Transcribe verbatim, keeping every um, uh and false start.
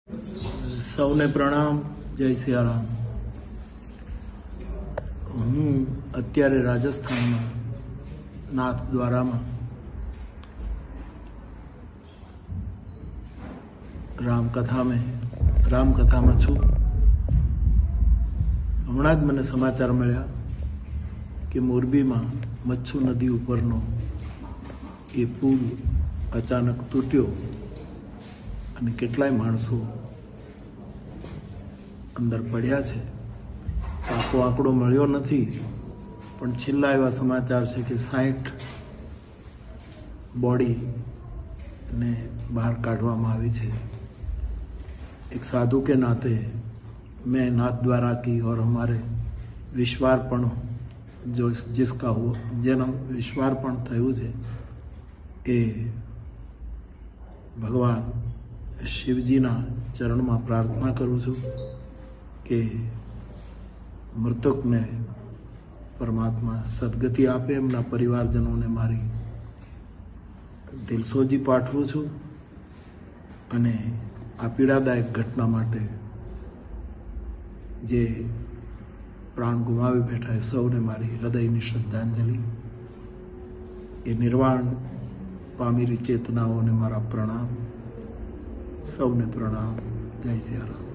સૌને પ્રણામ, જય સિયારામ। હું અત્યારે રાજસ્થાનમાં નાથદ્વારામાં રામકથા में રામકથામાં છું। હમણાં જ મને સમાચાર મળ્યા કે મોરબીમાં મચ્છુ નદી ઉપરનો એ પુલ અચાનક તૂટ્યો અને કેટલાય માણસો અંદર પડ્યા છે। પાકો આંકડો મળ્યો નથી, પણ છેલ્લા એવા સમાચાર છે કે સાઠ बॉडी ने बाहर काढ़वामां आवी छे। एक साधु के नाते मैं नाथद्वारा की और हमारे विश्वार्पण जो जिसका हो जन्म विश्वार्पण थयुं छे ए भगवान शिवजीना चरण में प्रार्थना करूँ छूं कि मृतक ने परमात्मा सदगति आपे। एमना परिवारजनों ने मारी दिलसोजी पाठवुं छूं अने आ पीड़ादायक घटना माटे जे प्राण गुमावी बैठा है सौने मारी हृदयनी श्रद्धांजलि। ए निर्वाण पामेली चेतनाओं ने मारा प्रणाम। सौने प्रणाम। जय सियाराम।